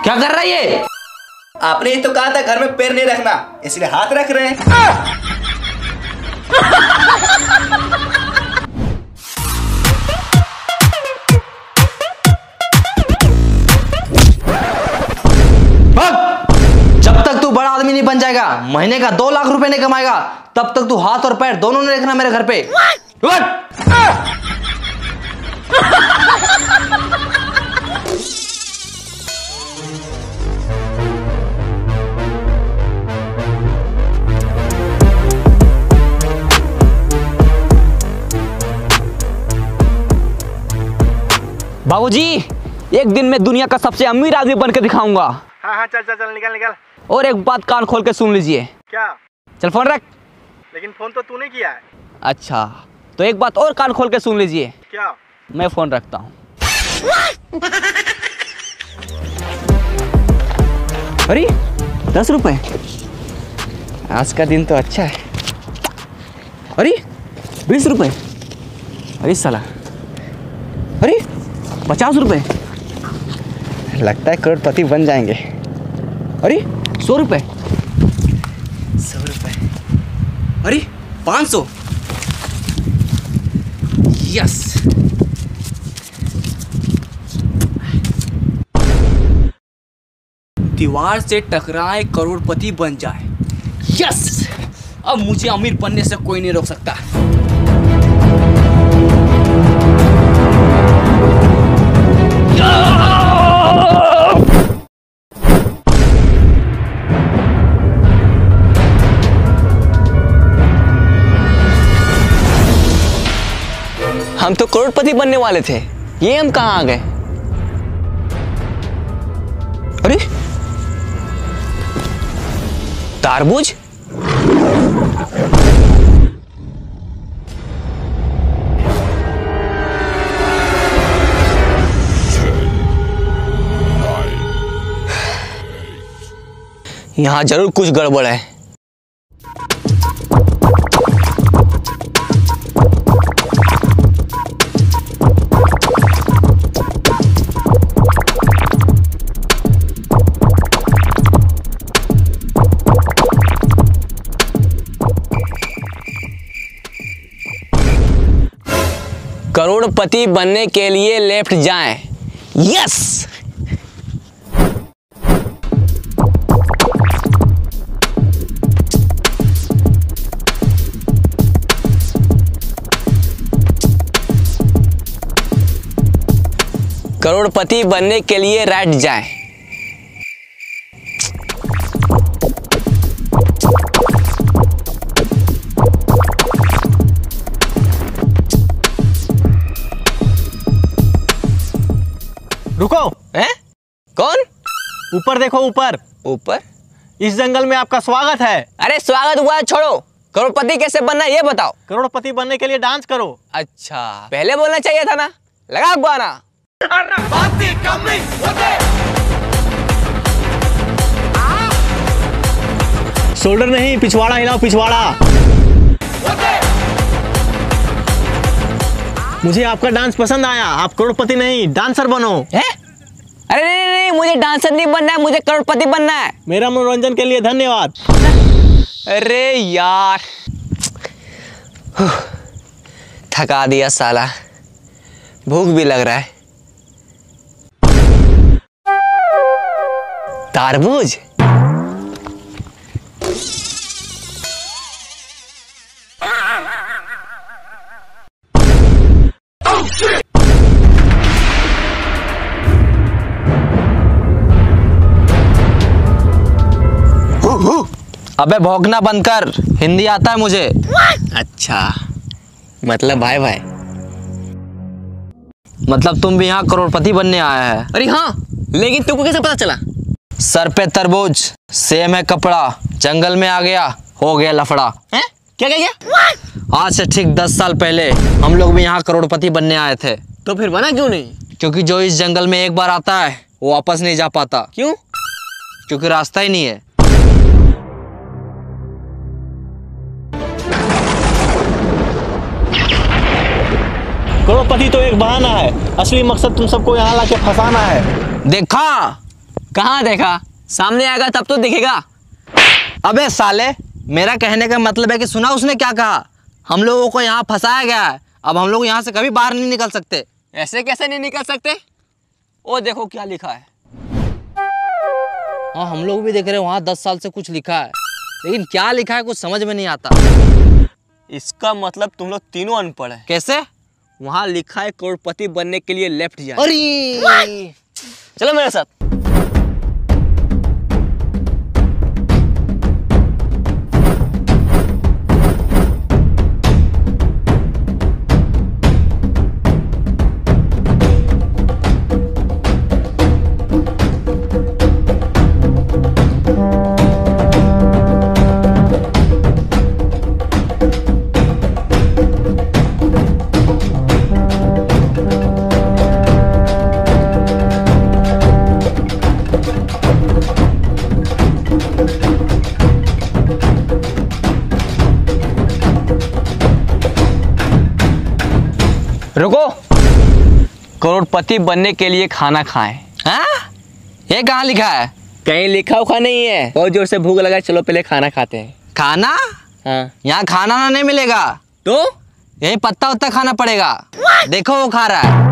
क्या कर रहा है ये? आपने ही तो कहा था घर में पैर नहीं रखना, इसलिए हाथ रख रहे हैं। जब तक तू बड़ा आदमी नहीं बन जाएगा, महीने का 2 लाख रुपए नहीं कमाएगा, तब तक तू हाथ और पैर दोनों नहीं रखना मेरे घर पे। बाबूजी, एक दिन मैं दुनिया का सबसे अमीर आदमी बनकर दिखाऊंगा। हाँ चल चल चल, निकल निकल। और एक बात कान खोल के सुन लीजिए। क्या? चल फोन रख। लेकिन फोन तो तूने किया है। अच्छा, तो एक बात और कान खोल के सुन लीजिए। क्या? मैं फोन रखता हूँ। अरे 10 रुपए, आज का दिन तो अच्छा है। अरे 20 रुपए, अरे साला, अरे 50 रुपए, लगता है करोड़पति बन जाएंगे। अरे 100 रुपए, 100 रुपए, अरे 500, यस। दीवार से टकराए करोड़पति बन जाए, यस। अब मुझे अमीर बनने से कोई नहीं रोक सकता। हम तो करोड़पति बनने वाले थे, ये हम कहाँ आ गए? अरे तारबूज, यहाँ जरूर कुछ गड़बड़ है। करोड़पति बनने के लिए लेफ्ट जाएं, यस। करोड़पति बनने के लिए राइट जाएं। रुको। हैं? कौन? ऊपर देखो, ऊपर। ऊपर? इस जंगल में आपका स्वागत है। अरे स्वागत हुआ है, छोड़ो। करोड़पति कैसे बनना है ये बताओ। करोड़पति बनने के लिए डांस करो। अच्छा, पहले बोलना चाहिए था ना। लगा गाना। शोल्डर नहीं, पिछवाड़ा हिलाओ, पिछवाड़ा। मुझे आपका डांस पसंद आया। आप करोड़पति नहीं, डांसर बनो। है? अरे नहीं, मुझे डांसर नहीं बनना है, मुझे करोड़पति बनना है। मेरा मनोरंजन के लिए धन्यवाद। अरे यार, थका दिया साला, भूख भी लग रहा है। तारबूज, अबे भौंकना बंद कर, हिंदी आता है मुझे। अच्छा, मतलब भाई भाई, मतलब तुम भी यहाँ करोड़पति बनने आया है? अरे हाँ, लेकिन तुमको कैसे पता चला? सर पे तरबूज, सेम है कपड़ा, जंगल में आ गया, हो गया लफड़ा। हैं? क्या क्या क्या? आज से ठीक 10 साल पहले हम लोग भी यहाँ करोड़पति बनने आए थे। तो फिर बना क्यों नहीं? क्योंकि जो इस जंगल में एक बार आता है वो वापस नहीं जा पाता। क्यों? क्योंकि रास्ता ही नहीं है। करोड़पति तो एक बहाना है, असली मकसद तुम सबको यहाँ लाके फंसाना है। देखा, कहाँ देखा? सामने आएगा तब तो दिखेगा। अबे साले, मेरा कहने का मतलब है कि सुना उसने क्या कहा? हम लोगों को यहाँ फंसाया गया है, अब हम लोग यहाँ से कभी बाहर नहीं निकल सकते। ऐसे कैसे नहीं निकल सकते? ओ देखो क्या लिखा है। हाँ, हम लोग भी देख रहे हैं वहाँ 10 साल से कुछ लिखा है, लेकिन क्या लिखा है कुछ समझ में नहीं आता। इसका मतलब तुम लोग तीनों अनपढ़ है। कैसे? वहाँ लिखा है करोड़पति बनने के लिए लेफ्ट जाए। अरे चलो मेरे साथ। रुको, करोड़पति बनने के लिए खाना खाएं। हाँ? ये कहाँ लिखा है? कहीं लिखा उखा नहीं है। बहुत जोर से भूख लगा, चलो पहले खाना खाते हैं। खाना? हाँ। यहाँ खाना ना नहीं मिलेगा, तो यही पत्ता उत्ता खाना पड़ेगा। देखो वो खा रहा है।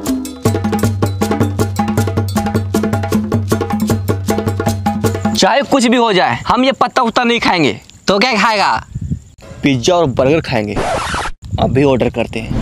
चाहे कुछ भी हो जाए, हम ये पत्ता उत्ता नहीं खाएंगे। तो क्या खाएगा? पिज्जा और बर्गर खाएंगे। अभी ऑर्डर करते हैं।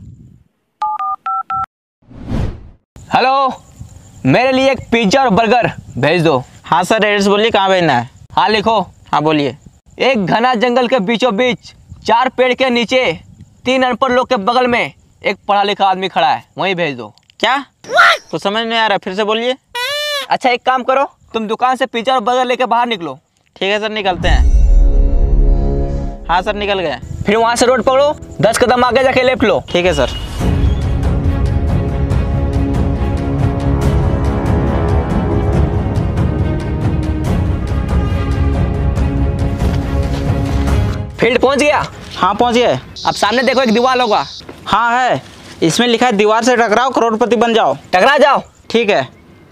हेलो, मेरे लिए एक पिज्जा और बर्गर भेज दो। हाँ सर, एड्रेस बोलिए कहाँ भेजना है। हाँ लिखो। हाँ बोलिए। एक घना जंगल के बीचों बीच 4 पेड़ के नीचे 3 अनपढ़ लोग के बगल में एक पढ़ा लिखा आदमी खड़ा है, वहीं भेज दो। क्या? तो समझ नहीं आ रहा, फिर से बोलिए। अच्छा एक काम करो, तुम दुकान से पिज्जा और बर्गर लेके बाहर निकलो। ठीक है सर, निकलते हैं। हाँ सर, निकल गए। फिर वहां से रोड पकड़ो, 10 कदम आगे जाके लेफ्ट लो। ठीक है सर। फील्ड पहुंच गया? हाँ पहुँच गए। अब सामने देखो, एक दीवार होगा। हाँ है, इसमें लिखा है दीवार से टकराओ करोड़पति बन जाओ। टकरा जाओ। ठीक है।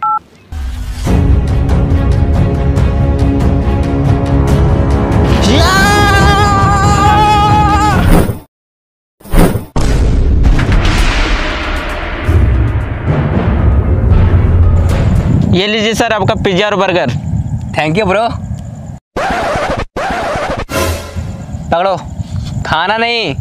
ये लीजिए सर आपका पिज्जा और बर्गर। Thank you bro. पकड़ो, खाना नहीं।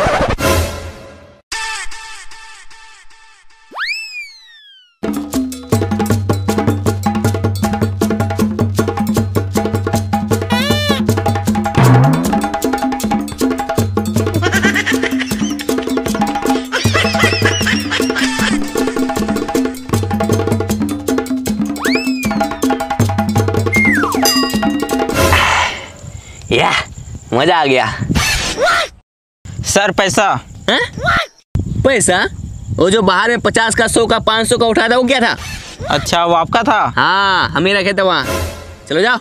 या मजा आ गया। सर पैसा। हाँ? पैसा? वो जो बाहर में 50 का, 100 का, 500 का उठा था, वो क्या था? अच्छा, वो आपका था? हाँ, हम ही रखे थे वहाँ। चलो जाओ।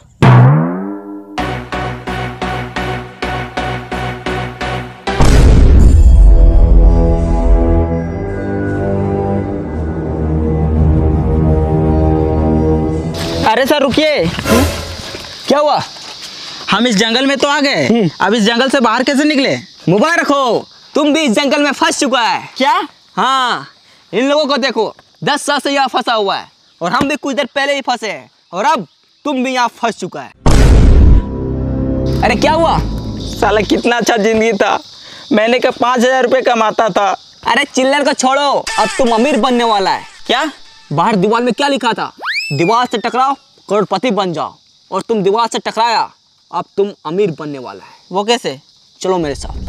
अरे सर रुकिए। क्या हुआ? हम इस जंगल में तो आ गए, अब इस जंगल से बाहर कैसे निकले? मुबारक हो, तुम भी इस जंगल में फंस चुका है। क्या? हाँ, इन लोगों को देखो, 10 साल से यहाँ फंसा हुआ है, और हम भी कुछ देर पहले ही फंसे हैं, और अब तुम भी यहाँ फंस चुका है। अरे क्या हुआ? साला कितना अच्छा जिंदगी था, महीने का 5,000 रुपये कमाता था। अरे चिल्लर को छोड़ो, अब तुम अमीर बनने वाला है। क्या? बाहर दीवार में क्या लिखा था? दीवार से टकराओ करोड़पति बन जाओ, और तुम दीवार से टकराया, अब तुम अमीर बनने वाला है। वो कैसे? चलो मेरे साथ।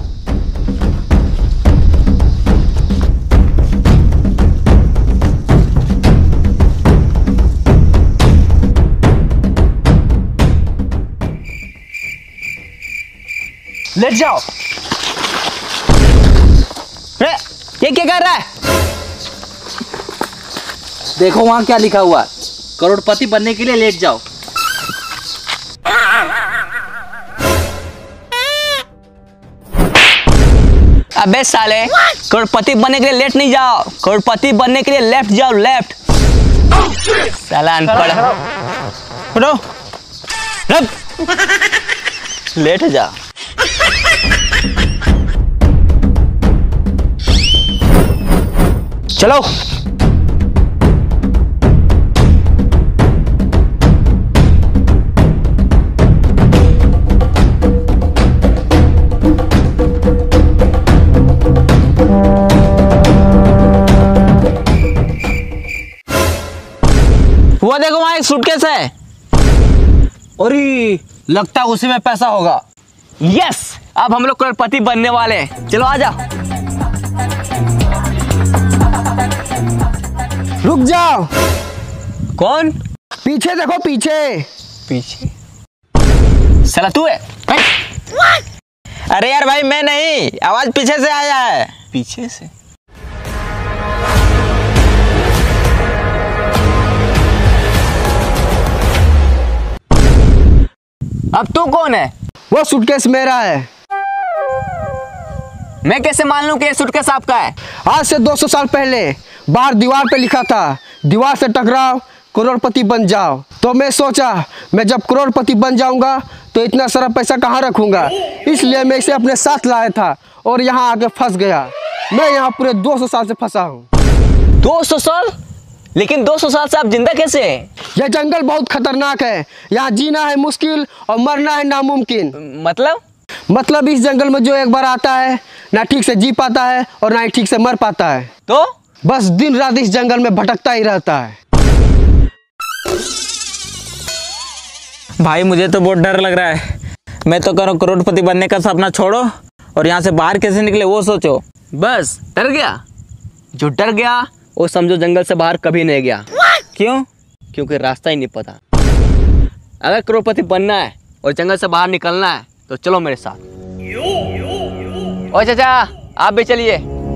लेट जाओ। अरे ये क्या कर रहा है? देखो वहाँ क्या लिखा हुआ है, करोड़पति बनने के लिए लेट जाओ। अबे साले, करोड़पति बनने के लिए लेट नहीं जाओ, करोड़पति बनने के लिए लेफ्ट जाओ, लेफ्ट। साला अनपढ़। उठो, रब लेट जा। चलो। वो देखो वहां एक सूटकेस है। अरे लगता है उसी में पैसा होगा। यस, अब हम लोग करोड़पति बनने वाले हैं। चलो आ जाओ। रुक जाओ, कौन? पीछे देखो पीछे। पीछे? साला तू है? अरे यार भाई मैं नहीं, आवाज पीछे से आया है। पीछे से? अब तू कौन है? वो सूटकेस मेरा है। मैं कैसे मान लूं कि ये सूटकेस आपका है? आज से 200 साल पहले बाहर दीवार पे लिखा था, दीवार से टकराओ करोड़पति बन जाओ। तो मैं सोचा मैं जब करोड़पति बन जाऊंगा तो इतना सारा पैसा कहाँ रखूंगा, इसलिए मैं इसे अपने साथ लाया था और यहाँ आके फंस गया। मैं यहाँ पूरे 200 साल से फंसा हूँ। 200 साल? लेकिन 200 साल से आप जिंदा कैसे हैं? यह जंगल बहुत खतरनाक है, यहाँ जीना है मुश्किल और मरना है नामुमकिन। मतलब इस जंगल में जो एक बार आता है ना ठीक से जी पाता है और ना ही ठीक से मर पाता है। तो बस दिन रात इस जंगल में भटकता ही रहता है। भाई मुझे तो बहुत डर लग रहा है। मैं तो करूँ करोड़पति बनने का सपना छोड़ो और यहाँ से बाहर कैसे निकले वो सोचो। बस डर गया? जो डर गया वो समझो जंगल से बाहर कभी नहीं गया। क्यों? क्योंकि रास्ता ही नहीं पता। अगर करोड़पति बनना है और जंगल से बाहर निकलना है तो चलो मेरे साथ। ओ चाचा आप भी चलिए।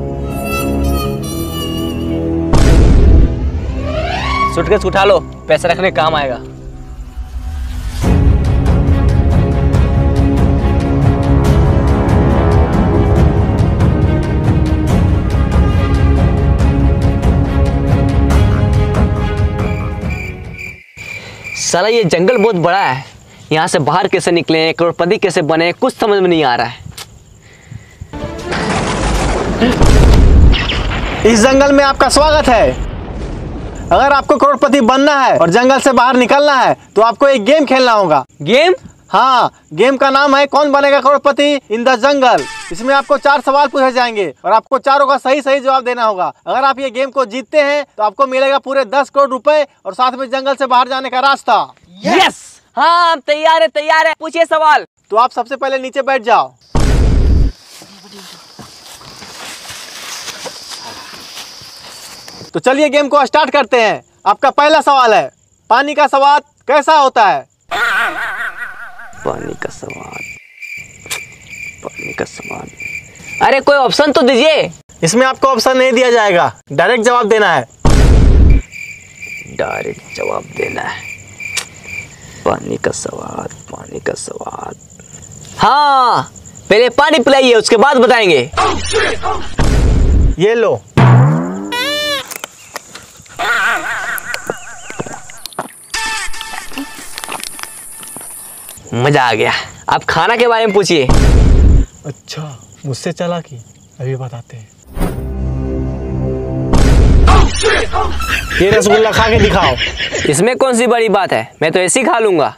सूटकेस उठा लो, पैसे रखने काम आएगा। साला ये जंगल बहुत बड़ा है, यहाँ से बाहर कैसे निकले, करोड़पति कैसे बने, कुछ समझ में नहीं आ रहा है। इस जंगल में आपका स्वागत है। अगर आपको करोड़पति बनना है और जंगल से बाहर निकलना है तो आपको एक गेम खेलना होगा। गेम? हाँ, गेम का नाम है कौन बनेगा करोड़पति इन द जंगल। इसमें आपको 4 सवाल पूछे जाएंगे और आपको चारों का सही सही जवाब देना होगा। अगर आप ये गेम को जीतते हैं तो आपको मिलेगा पूरे 10 करोड़ रुपए और साथ में जंगल से बाहर जाने का रास्ता। यस, हाँ हम तैयार है, तैयार है। पूछिए सवाल। तो आप सबसे पहले नीचे बैठ जाओ। तो चलिए गेम को स्टार्ट करते हैं। आपका पहला सवाल है, पानी का स्वाद कैसा होता है? पानी का स्वाद, पानी का स्वाद। अरे कोई ऑप्शन तो दीजिए। इसमें आपको ऑप्शन नहीं दिया जाएगा, डायरेक्ट जवाब देना है। डायरेक्ट जवाब देना है। पानी का स्वाद, पानी का स्वाद। हाँ, पहले पानी पिलाइए उसके बाद बताएंगे। ये लो। मजा आ गया। आप खाना के बारे में पूछिए। अच्छा, मुझसे चालाकी, अभी बताते हैं। ये रसगुल्ला खा के दिखाओ। इसमें कौन सी बड़ी बात है, मैं तो ऐसे ही खा लूंगा।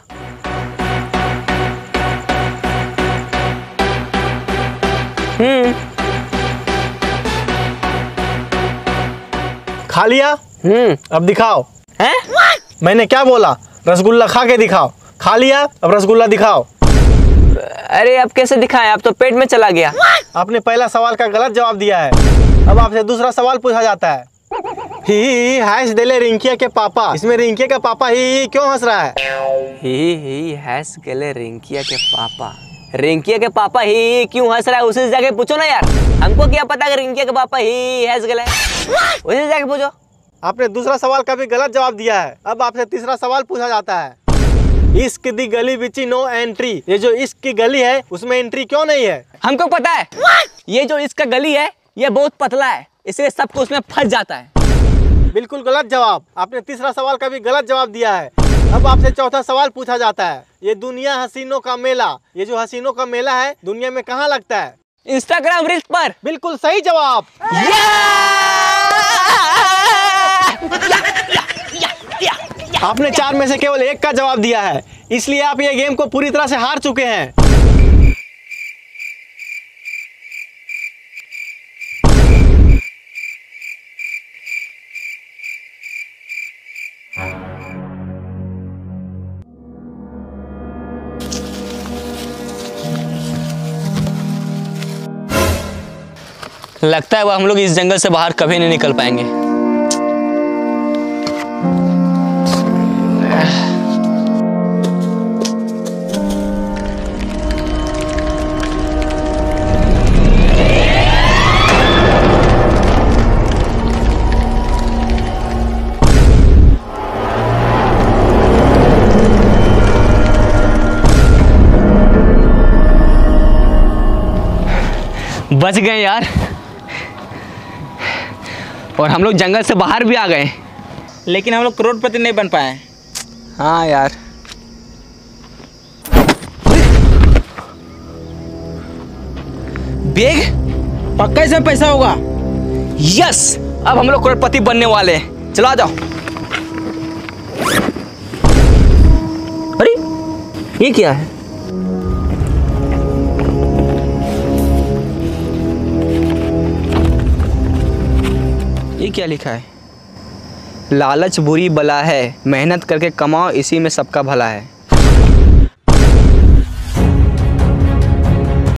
खा लिया? अब दिखाओ। हैं? मैंने क्या बोला? रसगुल्ला खा के दिखाओ। खा लिया, अब रसगुल्ला दिखाओ। अरे अब कैसे दिखाएं, अब तो पेट में चला गया। आपने पहला सवाल का गलत जवाब दिया है। अब आपसे दूसरा सवाल पूछा जाता है। ही हंस देले रिंकिया के पापा। इसमें रिंकिया का पापा ही क्यों हंस रहा है? ही हंस गले रिंकिया के पापा। रिंकिया के पापा ही क्यों हंस रहा है उसी जगह पूछो ना यार। हमको क्या पता कि रिंकिया के पापा ही हंस गले, उसी जगह पूछो। आपने दूसरा सवाल का भी गलत जवाब दिया है। अब आपसे तीसरा सवाल पूछा जाता है। इश्क दी गली बिची नो एंट्री। ये जो इश्क की गली है उसमें एंट्री क्यों नहीं है? हमको पता है। ये जो इश्क का गली है ये बहुत पतला है, इसलिए सबको उसमें फंस जाता है। बिल्कुल गलत जवाब। आपने तीसरा सवाल का भी गलत जवाब दिया है। अब आपसे चौथा सवाल पूछा जाता है। ये दुनिया हसीनों का मेला, ये जो हसीनों का मेला है दुनिया में कहाँ लगता है? इंस्टाग्राम रील्स पर। बिल्कुल सही जवाब। आपने 4 में से केवल 1 का जवाब दिया है, इसलिए आप ये गेम को पूरी तरह से हार चुके हैं। लगता है वो हम लोग इस जंगल से बाहर कभी नहीं निकल पाएंगे। बच गए यार, और हम लोग जंगल से बाहर भी आ गए, लेकिन हम लोग करोड़पति नहीं बन पाए। हाँ यार। बैग पक्का इसमें पैसा होगा। यस, अब हम लोग करोड़पति बनने वाले हैं। चलो आ जाओ। अरे ये क्या है? ये क्या लिखा है? लालच बुरी बला है, मेहनत करके कमाओ, इसी में सबका भला है।